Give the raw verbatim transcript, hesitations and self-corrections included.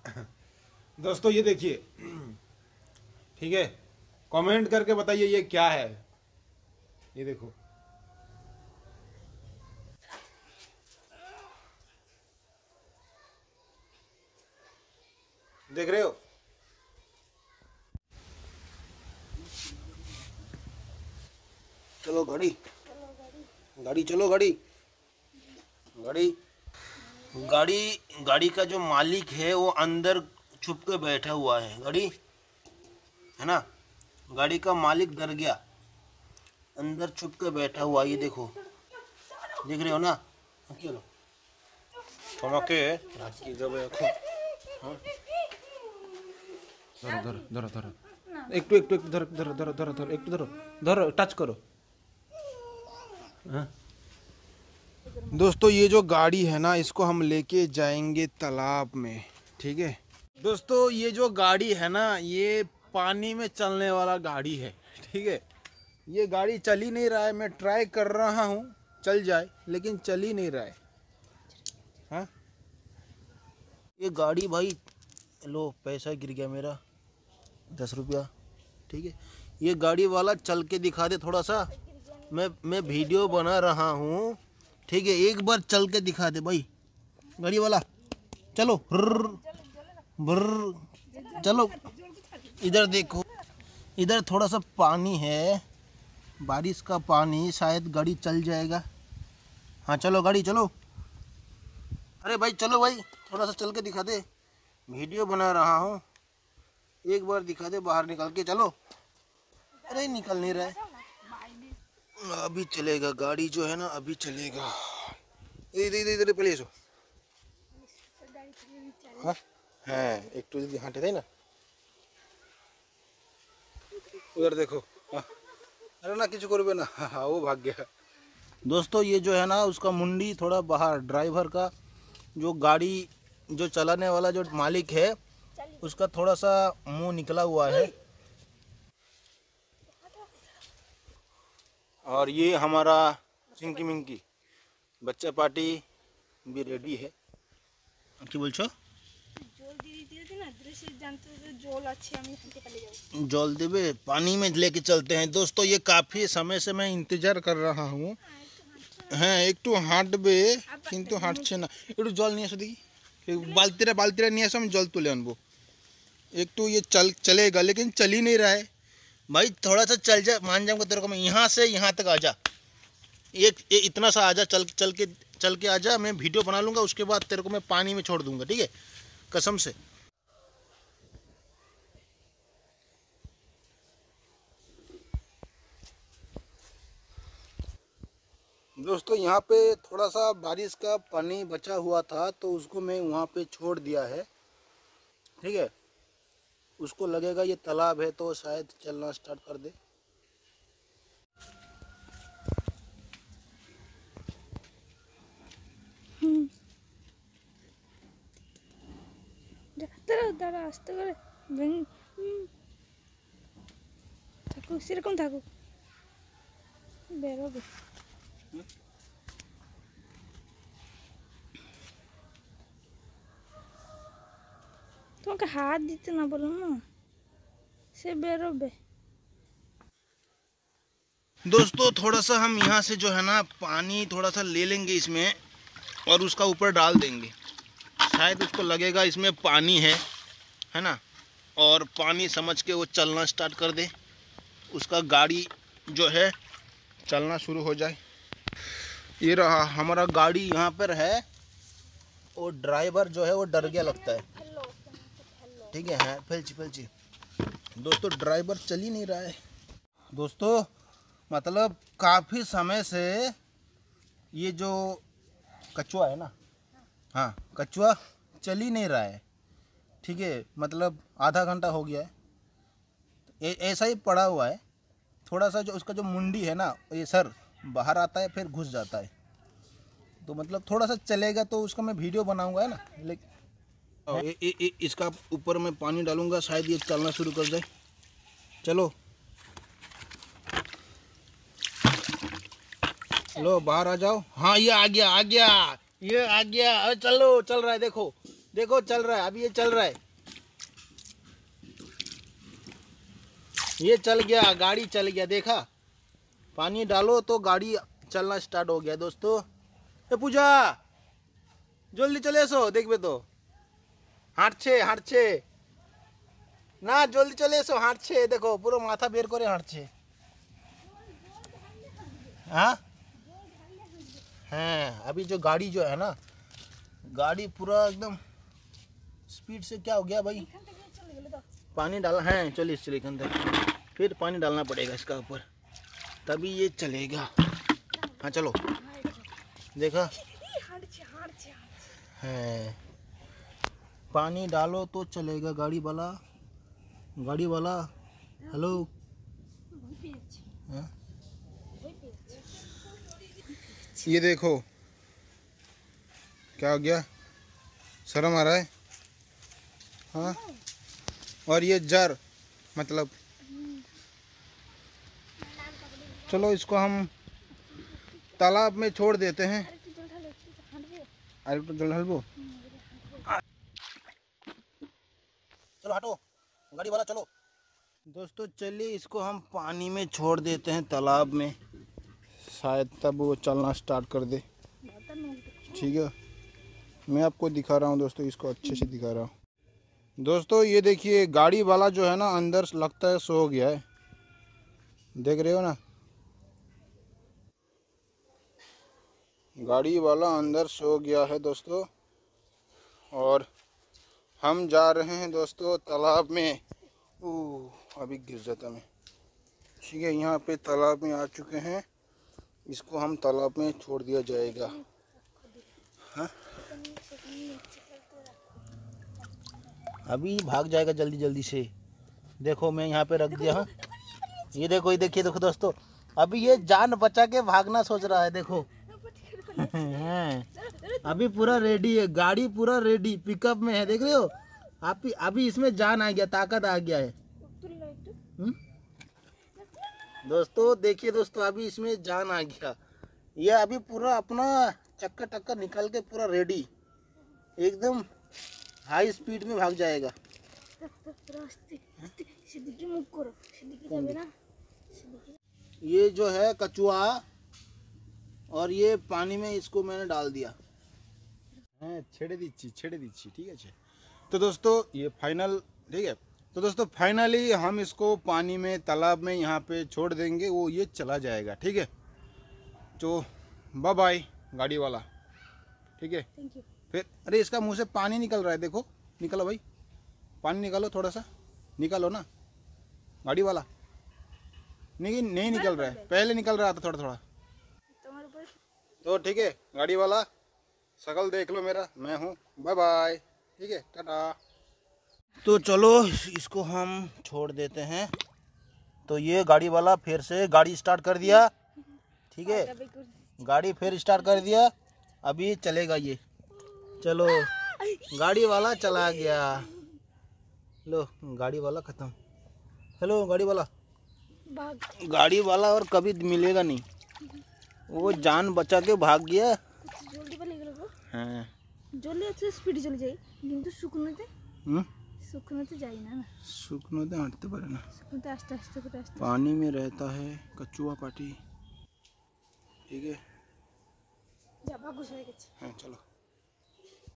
दोस्तों ये देखिए, ठीक है, कमेंट करके बताइए ये क्या है। ये देखो, देख रहे हो? चलो गाड़ी, गाड़ी चलो, गाड़ी गाड़ी गाड़ी गाड़ी का जो मालिक है वो अंदर छुप के बैठा हुआ है। गाड़ी है ना, गाड़ी का मालिक डर गया, अंदर छुप के बैठा हुआ। ये देखो, देख रहे हो ना? चलो তোমাকে রাখি যাবে এখন। হ্যাঁ, ধরো ধরো ধরো ধরো, একটু একটু একটু ধরো ধরো ধরো ধরো ধরো একটু ধরো ধরো টাच करो। हाँ दोस्तों, ये जो गाड़ी है ना, इसको हम लेके जाएंगे तालाब में, ठीक है दोस्तों। ये जो गाड़ी है ना, ये पानी में चलने वाला गाड़ी है, ठीक है। ये गाड़ी चल ही नहीं रहा है, मैं ट्राई कर रहा हूँ चल जाए, लेकिन चल ही नहीं रहा है। हाँ, ये गाड़ी भाई, लो पैसा गिर गया मेरा, दस रुपया, ठीक है। ये गाड़ी वाला चल के दिखा दे थोड़ा सा, मैं मैं वीडियो बना रहा हूँ, ठीक है। एक बार चल के दिखा दे भाई, गाड़ी वाला चलो, ब्रर ब्रर चलो। इधर देखो, इधर थोड़ा सा पानी है, बारिश का पानी, शायद गाड़ी चल जाएगा। हाँ चलो गाड़ी चलो। अरे भाई चलो भाई, थोड़ा सा चल के दिखा दे, वीडियो बना रहा हूँ, एक बार दिखा दे बाहर निकल के। चलो, अरे निकल नहीं रहा है। अभी चलेगा गाड़ी जो है ना, अभी चलेगा। इधर इधर इधर पहले सो। हाँ हाँ, एक तो यदि हाटे थे ना, उधर देखो। हाँ, अरे ना किसी को ना, हाँ वो भाग गया। दोस्तों ये जो है ना, उसका मुंडी थोड़ा बाहर, ड्राइवर का जो गाड़ी जो चलाने वाला जो मालिक है, उसका थोड़ा सा मुंह निकला हुआ है। और ये हमारा चिंकी मिंकी बच्चा पार्टी भी रेडी है। क्या बोल छो? जल देवे, पानी में लेके चलते हैं दोस्तों। ये काफ़ी समय से मैं इंतजार कर रहा हूँ। हाँ एक तो हाटबे किंतु हाटছে না, একটু জল নিয়ে এসো দেখি, बाल्टीरा बाल्टीरा नहीं ऐसा, हम जल तुले अनबो। एक तो ये चल चलेगा, लेकिन चल ही नहीं रहा है भाई। थोड़ा सा चल जा, मान जाऊंगा तेरे को मैं, यहाँ से यहाँ तक आ जा, एक ये इतना सा आ जा, चल चल के चल के आ जा, मैं वीडियो बना लूँगा, उसके बाद तेरे को मैं पानी में छोड़ दूंगा, ठीक है, कसम से। दोस्तों यहाँ पे थोड़ा सा बारिश का पानी बचा हुआ था, तो उसको मैं वहाँ पे छोड़ दिया है, ठीक है। उसको लगेगा ये तालाब है, तो शायद चलना स्टार्ट कर दे। দাঁড়া আস্তে করে থাকো, সেরকম থাকো, বেরোবে। তোমাকে হাত দিতে না বললাম না, से बेरोबे। दोस्तों थोड़ा सा हम यहाँ से जो है ना, पानी थोड़ा सा ले लेंगे इसमें, और उसका ऊपर डाल देंगे, शायद उसको लगेगा इसमें पानी है है ना, और पानी समझ के वो चलना स्टार्ट कर दे, उसका गाड़ी जो है चलना शुरू हो जाए। ये रहा हमारा गाड़ी यहाँ पर है, और ड्राइवर जो है वो डर गया लगता है, ठीक है। हाँ फैलची फैलची। दोस्तों ड्राइवर चल ही नहीं रहा है दोस्तों, मतलब काफ़ी समय से ये जो कछुआ है ना, हाँ कछुआ चल ही नहीं रहा है, ठीक है। मतलब आधा घंटा हो गया है, ए, ऐसा ही पड़ा हुआ है। थोड़ा सा जो उसका जो मुंडी है ना, ये सर बाहर आता है, फिर घुस जाता है, तो मतलब थोड़ा सा चलेगा तो उसका मैं वीडियो बनाऊंगा, है ना। लेकिन ए, ए, ए, इसका ऊपर मैं पानी डालूंगा, शायद ये चलना शुरू कर जाए। चलो लो बाहर आ जाओ। हाँ ये आ गया, आ गया, ये आ गया, अरे चलो चल रहा है, देखो देखो चल रहा है, अभी ये चल रहा है, ये चल गया, गाड़ी चल गया, देखा। पानी डालो तो गाड़ी चलना स्टार्ट हो गया दोस्तों। ए पूजा जल्दी चले सो, देख बे तो हाঁটছে हाঁটছে ना, जल्दी चले सो, हाঁটছে, देखो पूरा माथा बेर करे हाঁটছে। हाँ हैं, अभी जो गाड़ी जो है ना, गाड़ी पूरा एकदम स्पीड से क्या हो गया भाई, पानी डाला है। चलिए चलिए अंदर, फिर पानी डालना पड़ेगा इसका ऊपर, तभी ये चलेगा। हाँ चलो, देखा है, पानी डालो तो चलेगा गाड़ी वाला, गाड़ी वाला। हेलो, हाँ? ये देखो क्या हो गया, शर्म आ रहा है। हाँ, और ये जार मतलब, चलो इसको हम तालाब में छोड़ देते हैं। अरे तो जल हलबो, चलो हटो गाड़ी वाला, चलो। दोस्तों चलिए इसको हम पानी में छोड़ देते हैं, तालाब में, शायद तब वो चलना स्टार्ट कर दे। ठीक है, मैं आपको दिखा रहा हूँ दोस्तों, इसको अच्छे से दिखा रहा हूँ। दोस्तों ये देखिए, गाड़ी वाला जो है ना अंदर लगता है सो गया है, देख रहे हो ना, गाड़ी वाला अंदर सो गया है दोस्तों। और हम जा रहे हैं दोस्तों तालाब में। ओह अभी गिर जाता मैं। ठीक है, यहाँ पे तालाब में आ चुके हैं, इसको हम तालाब में छोड़ दिया जाएगा। हाँ, अभी भाग जाएगा जल्दी जल्दी से। देखो मैं यहाँ पे रख दिया हूँ, ये देखो, ये देखिए, देखो दोस्तों, अभी ये जान बचा के भागना सोच रहा है, देखो। अभी पूरा रेडी है, गाड़ी पूरा रेडी, पिकअप में है, देख रहे हो आप। अभी इसमें जान आ गया, ताकत आ गया है। हुँ? दोस्तों देखिए दोस्तों, अभी इसमें जान आ गया, ये अभी पूरा अपना चक्कर टक्कर निकल के पूरा रेडी, एकदम हाई स्पीड में भाग जाएगा। ये जो है कचुआ, और ये पानी में इसको मैंने डाल दिया है, छेड़े दीची छेड़े दीची। ठीक है, तो दोस्तों ये फाइनल, ठीक है। तो दोस्तों फाइनली हम इसको पानी में, तालाब में यहाँ पे छोड़ देंगे, वो ये चला जाएगा। ठीक है, तो बाय बाय गाड़ी वाला। ठीक है, फिर अरे इसका मुंह से पानी निकल रहा है, देखो, निकलो भाई, पानी निकालो, थोड़ा सा निकालो ना गाड़ी वाला। नहीं नहीं निकल रहा है, पहले निकल रहा था थोड़ा थोड़ा। तो ठीक है, गाड़ी वाला शकल देख लो मेरा, मैं हूँ, बाय बाय। ठीक है, टाटा। तो चलो इसको हम छोड़ देते हैं। तो ये गाड़ी वाला फिर से गाड़ी स्टार्ट कर दिया। ठीक है, गाड़ी फिर स्टार्ट कर दिया, अभी चलेगा ये। चलो गाड़ी वाला चला गया, लो गाड़ी वाला खत्म। हेलो गाड़ी वाला, गाड़ी वाला और कभी मिलेगा नहीं, वो जान बचा के भाग गया। हाँ, জলে এত স্পিড চলে যাই, কিন্তু শুকনোতে হুম শুকনোতে যাই না না, শুকনোতে হাঁটতে পারে না, শুকনোতে আস্তে আস্তে করে আস্তে पानी में रहता है कचुआ पाटी। ठीक है, যা ভাগ্য হয়ে গেছে। हाँ चलो।